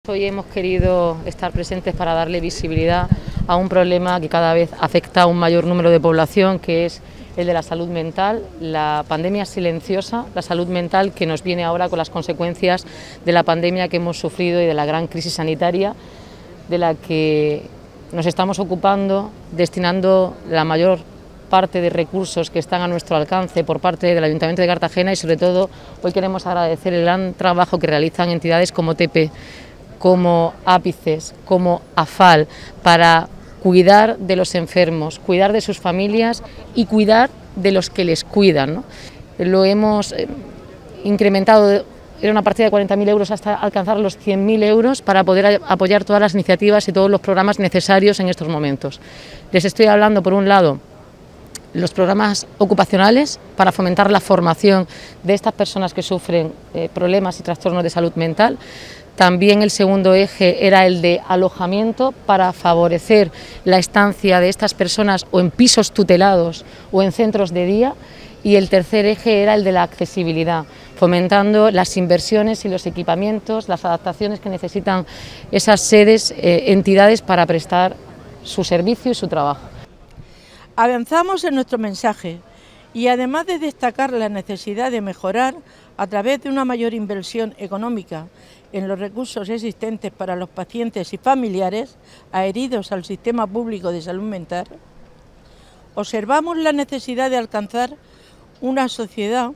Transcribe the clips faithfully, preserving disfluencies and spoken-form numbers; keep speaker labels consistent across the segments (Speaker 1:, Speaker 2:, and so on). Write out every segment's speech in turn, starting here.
Speaker 1: hoy hemos querido estar presentes para darle visibilidad a un problema que cada vez afecta a un mayor número de población, que es el de la salud mental, la pandemia silenciosa, la salud mental que nos viene ahora con las consecuencias de la pandemia que hemos sufrido y de la gran crisis sanitaria de la que nos estamos ocupando, destinando la mayor parte de recursos que están a nuestro alcance por parte del Ayuntamiento de Cartagena, y sobre todo hoy queremos agradecer el gran trabajo que realizan entidades como TEPE, como Ápices, como AFAL, para cuidar de los enfermos, cuidar de sus familias y cuidar de los que les cuidan, ¿no? Lo hemos eh, incrementado, era una partida de cuarenta mil euros hasta alcanzar los cien mil euros para poder apoyar todas las iniciativas y todos los programas necesarios en estos momentos. Les estoy hablando, por un lado, los programas ocupacionales para fomentar la formación de estas personas que sufren eh, problemas y trastornos de salud mental. También el segundo eje era el de alojamiento para favorecer la estancia de estas personas o en pisos tutelados o en centros de día. Y el tercer eje era el de la accesibilidad, fomentando las inversiones y los equipamientos, las adaptaciones que necesitan esas sedes, eh, entidades para prestar su servicio y su trabajo.
Speaker 2: Avanzamos en nuestro mensaje y además de destacar la necesidad de mejorar a través de una mayor inversión económica en los recursos existentes para los pacientes y familiares adheridos al sistema público de salud mental, observamos la necesidad de alcanzar una sociedad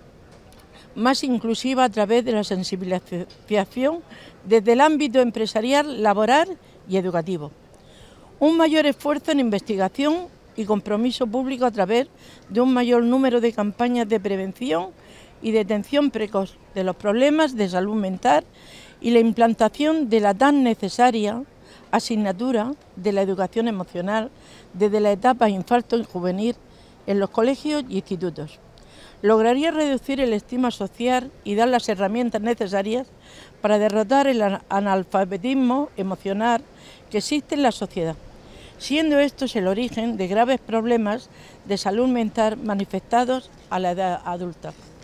Speaker 2: más inclusiva a través de la sensibilización desde el ámbito empresarial, laboral y educativo. Un mayor esfuerzo en investigación y compromiso público a través de un mayor número de campañas de prevención y detención precoz de los problemas de salud mental y la implantación de la tan necesaria asignatura de la educación emocional desde la etapa infanto y juvenil en los colegios y institutos. Lograría reducir el estigma social y dar las herramientas necesarias para derrotar el analfabetismo emocional que existe en la sociedad, siendo estos el origen de graves problemas de salud mental manifestados a la edad adulta.